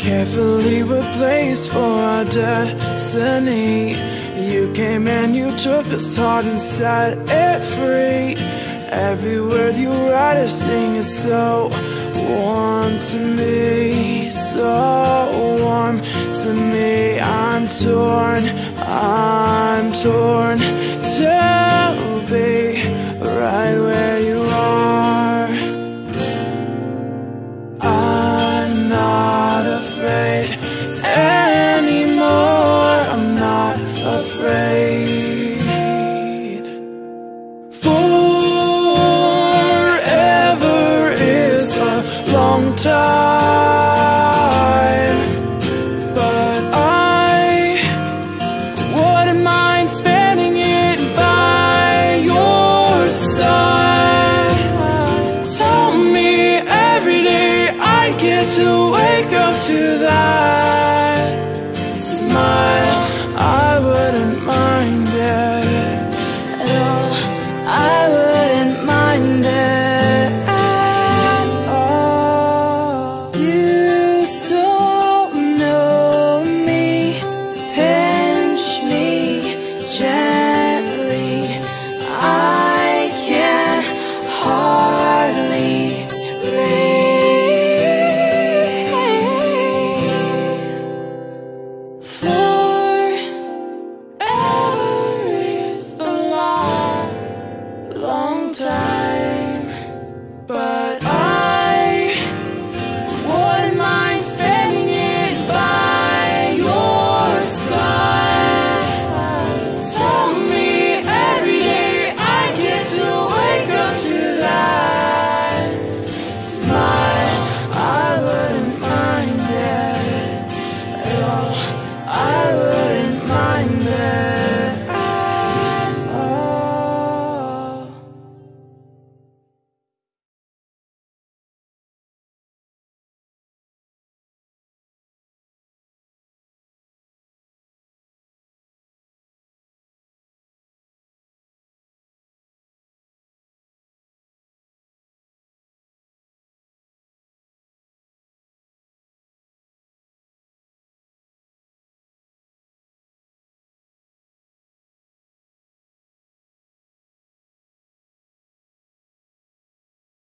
carefully replaced for our destiny. You came and you took this heart and set it free. Every word you write or sing is so warm to me, so warm to me. I'm torn to be right where you are. I'm not afraid anymore, I'm not afraid. Forever is a long time, but I wouldn't mind spending it by your side. Tell me every day I get to wake up to that smile.